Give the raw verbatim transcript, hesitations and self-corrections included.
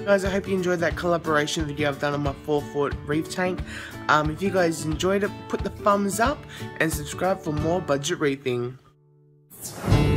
guys, I hope you enjoyed that collaboration video I've done on my four foot reef tank. Um, if you guys enjoyed it, put the thumbs up and subscribe for more budget reefing.